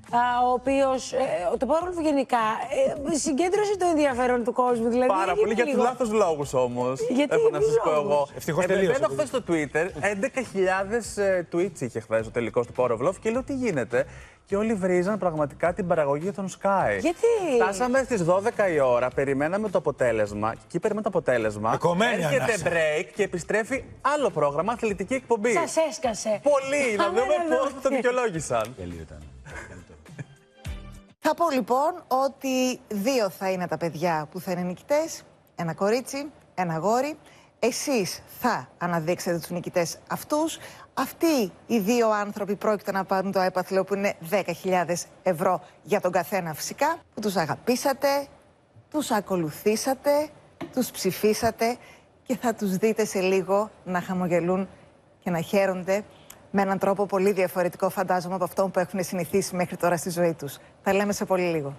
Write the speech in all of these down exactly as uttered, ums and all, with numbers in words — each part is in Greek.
ο οποίος, ε, το Powerwolf γενικά, ε, συγκέντρωσε το ενδιαφέρον του κόσμου. Δηλαδή, πάρα πολύ, για τους λάθος λόγους όμως. Γιατί έχω να σας πω εγώ. Ευτυχώς τελείωσε. Μπαίνω χθες στο Twitter, έντεκα χιλιάδες tweets είχε χθες ο τελικός του Powerwolf και λέω τι γίνεται. Και όλοι βρίζαν πραγματικά την παραγωγή των Sky. Γιατί? Φτάσαμε στις δώδεκα η ώρα, περιμέναμε το αποτέλεσμα. Και εκεί περιμένουμε το αποτέλεσμα. Εκομμένη έρχεται ανάσα. break και επιστρέφει άλλο πρόγραμμα, αθλητική εκπομπή. Σας έσκασε. Πολύ, να δούμε Αμένα, πώς το δικαιολόγησαν. Τέλειο ήταν. Θα πω λοιπόν ότι δύο θα είναι τα παιδιά που θα είναι νικητές. Ένα κορίτσι, ένα αγόρι. Εσείς θα αναδείξετε τους νικητές αυτούς. Αυτοί οι δύο άνθρωποι πρόκειται να πάρουν το έπαθλο που είναι δέκα χιλιάδες ευρώ για τον καθένα φυσικά. Που τους αγαπήσατε, τους ακολουθήσατε, τους ψηφίσατε και θα τους δείτε σε λίγο να χαμογελούν και να χαίρονται με έναν τρόπο πολύ διαφορετικό, φαντάζομαι, από αυτό που έχουν συνηθίσει μέχρι τώρα στη ζωή τους. Τα λέμε σε πολύ λίγο.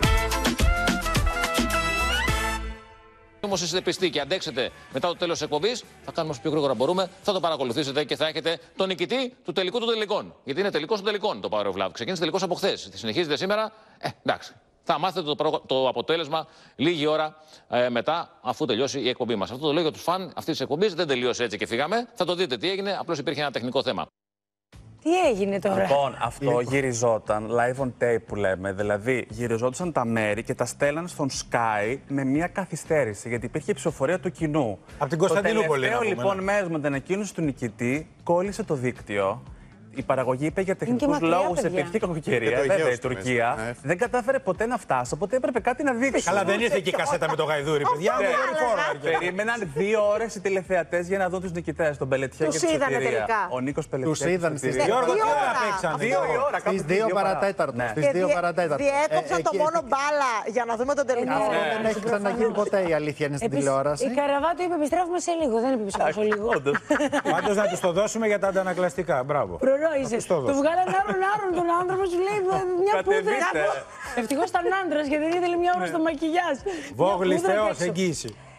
Όμως είστε πιστοί και αντέξετε μετά το τέλος της εκπομπής, θα κάνουμε όσο πιο γρήγορα μπορούμε, θα το παρακολουθήσετε και θα έχετε τον νικητή του τελικού των τελικών. Γιατί είναι τελικός των τελικών το Power of Love. Ξεκίνησε τελικός από χθες. Συνεχίζεται σήμερα. Ε, εντάξει. Θα μάθετε το, προ... το αποτέλεσμα λίγη ώρα ε, μετά, αφού τελειώσει η εκπομπή μας. Αυτό το λέω για τους φαν αυτής της εκπομπής. Δεν τελείωσε έτσι και φύγαμε. Θα το δείτε τι έγινε. Απλώς υπήρχε ένα τεχνικό θέμα. Τι έγινε τώρα? Λοιπόν, αυτό γυριζόταν live on tape που λέμε. Δηλαδή, γυριζόντουσαν τα μέρη και τα στέλναν στον Sky με μια καθυστέρηση. Γιατί υπήρχε η ψηφοφορία του κοινού. Από την Κωνσταντινούπολη. Το τελευταίο λοιπόν μέρος με την ανακοίνωση του νικητή κόλλησε το δίκτυο. Η παραγωγή είπε για τεχνικούς λόγους, υπήρχε κακοκαιρία. Βέβαια η Τουρκία ναι. δεν κατάφερε ποτέ να φτάσει, οπότε έπρεπε κάτι να δείξει. Καλά, δεν ήρθε και η κασέτα με το γαϊδούρι, παιδιά. Περίμεναν δύο ώρες οι τηλεθεατές για να δουν τους νικητές, τον Πελετιέ και τη Σωτηρία. Ο Νίκος Πελετιέ. Τους είδαν στις Γιώργο, τι ώρα παίξαν? Δύο η ώρα, κάπου Στις δύο παρατέταρτο. Στις δύο παρατέταρτο. Διέκοψαν το μόνο μπάλα για να δούμε τον τελικό. Αυτό δεν έχει ξαναγίνει ποτέ, η αλήθεια είναι στην τηλεόραση. Η Καραβάτου είπε επιστρέφουμε σε λίγο, δεν είπε πίσω λίγο. Πάντως να τους το δώσουμε για τα αντανακλαστικά. Μπράβο. Προνόησες. Του βγάλανε άρον άρον τον άνθρωπο, σου λέει μια πούδρα. Ευτυχώς ήταν άντρας και δεν ήθελε μια ώρα στο μακιγιάζ. Βόγλης Θεός, εγγύηση.